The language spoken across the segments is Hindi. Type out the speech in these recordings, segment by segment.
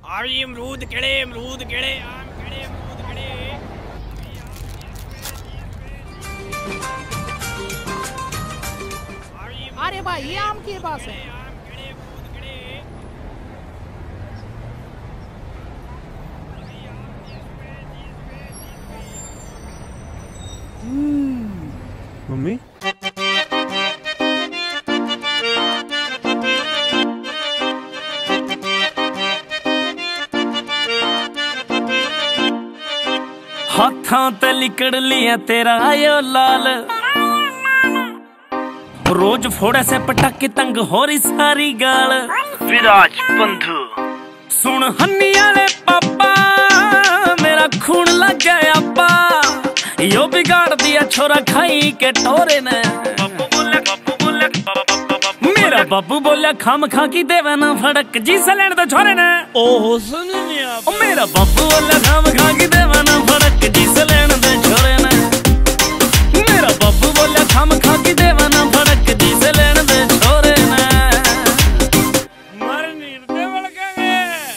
आवी अमरूद केड़े आम केड़े अमरूद केड़े। अरे भाई ये आम के पास है। मम्मी हाथां ते लिकड़ लिया तेरा आयो लाल, रोज फोड़े से पटाके तंग हो रही सारी गाल। विराज बंधु सुन हन्नी वाले पापा मेरा खून लग गया पा, यो बिगाड़ दिया छोरा खाई के टोरे ने। मेरा बाबू बोलिया खाम खा की देवे ना फड़क जी से लेने तो छोरे ने। ओहो सुन लिया मेरा बाबू बोलिया खाम खा की देवे ना फड़क जी से लेने तो छोरे ने। मेरा बाबू बोलिया खाम खा की देवे ना फड़क जी से लेने तो छोरे ने। मर नीरते बड़केंगे।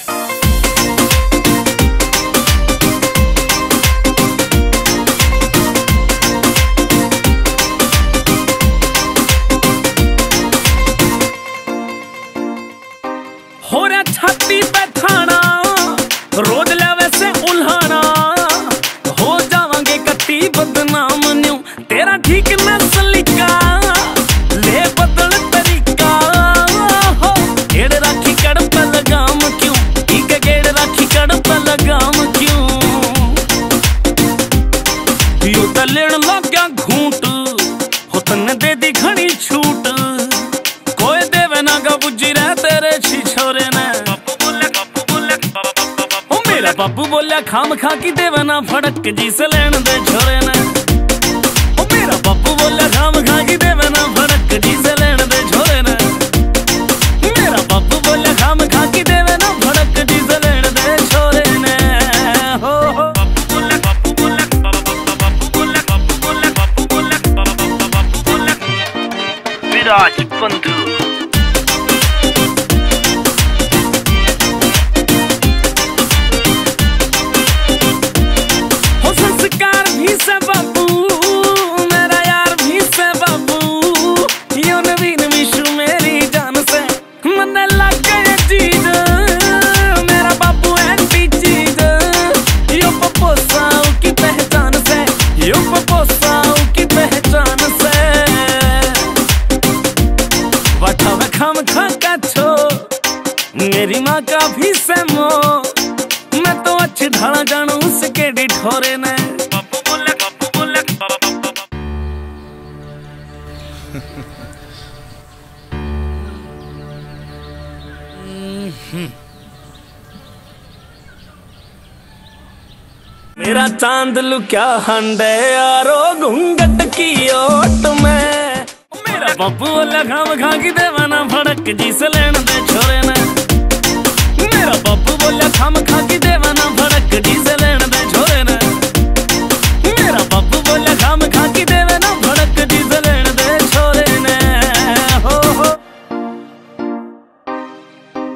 हो रहा छाती पे थाना रोज लेवे से उल्हाना, हो जावांगे कत्ती बदनाम न्यू तेरा ठीक न सलीका। ले बदल तरीका हो गेड़ राखी कड़ पे लगाम क्यों, एक गेड़ राखी कड़ पे लगाम क्यों। यो तो लेन लग गया घूंट हो तन्ने दे दी घनी छूट, कोई देवे ना गा बुझी रह तेरे छिछोरे ने। मेरा बाबू बोलिया खाम खा की देवे ना फड़क जी से लेन दे छोरे ने। मेरा बाबू बोलिया खाम खा की देवे ना फड़क जी से लेन दे छोरे ने। मेरा बाबू बोलिया खाम खा की देवे ना फड़क जी से लेन दे छोरे ने। हो विराज बंधु संस्कार भी से बाबू मेरा यार भी से बाबू, यो नवीन विशु मेरी जान से मन लग गए चीज। मेरा बाबू एंटी चीज यो पपोसाओ की पहचान से, यो पपोसाओ की पहचान से। वठा में खाम खा का छो मेरी माँ का भी से मो, मैं तो अच्छी ढाला जानू उसके डिठोरे ने। मेरा चांद लुक्या हंडे यारो घूंघट की ओट में। मेरा बाबू बोला खाम खा की देवा ना फड़क जी से लेन दे छोरे ने। मेरा बाबू बोला खाम खा